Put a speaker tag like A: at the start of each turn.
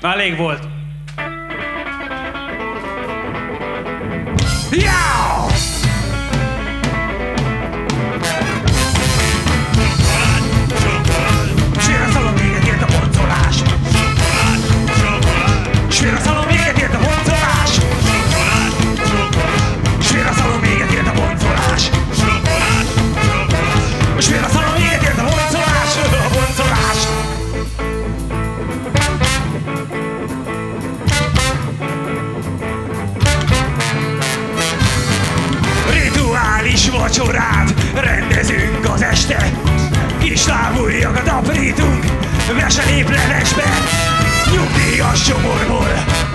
A: Már elég volt.
B: Jao! Sféraszalom, véget ért a boncolás. Sféraszalom, véget ért a boncolás. Sféraszalom, véget ért a boncolás. Sféraszalom, véget ért a boncolás. A boncolás. Rituális vacsorát rendezünk az este. Kis lábujjakat aprítunk veselép levesbe. Nyugdíjas csomorból